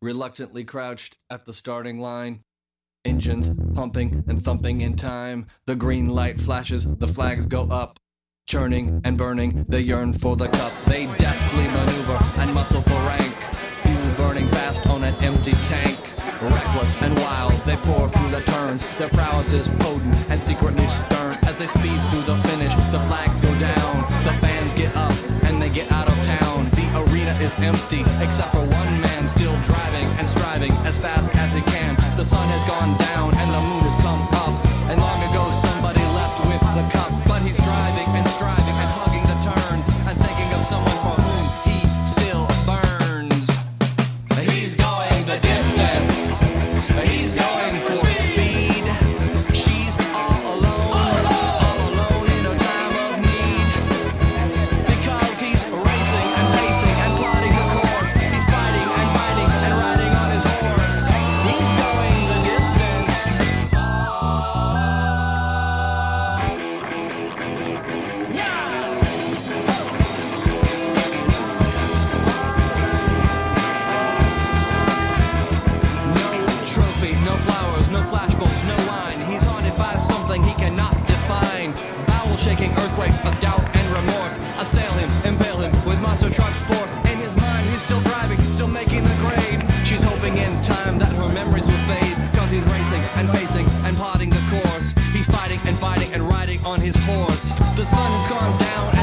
reluctantly crouched at the starting line. Engines pumping and thumping in time. The green light flashes, the flags go up. Churning and burning, they yearn for the cup. They deftly maneuver and muscle for rank. Fuel burning fast on an empty tank. Reckless and wild, they pour through the turns. Their prowess is potent and secretly stern. As they speed through the finish, the flags go down. The fans get up and they get out of town. The arena is empty, except for one man still driving and striving as fast as he can. The sun has gone down and the moon has come up. And long ago somebody left with the cup. But he's driving and striving and hugging the turns and thinking of someone for whom he still burns. He's going the distance. He's going for speed. She's all alone in her time of need. Because he's racing and pacing and plotting the course. He's fighting and fighting and riding on his horse. He's going the distance. No trophy, no flowers, no flashbulbs, no wine. He's haunted by something he cannot define. Bowel-shaking earthquakes of doubt and remorse assail him, impale him with monster truck force. In his mind, he's still driving, still making the grade. She's hoping in time that her memories will fade. Cause he's racing and pacing and plotting the course. He's fighting and fighting and riding on his horse. The sun has gone down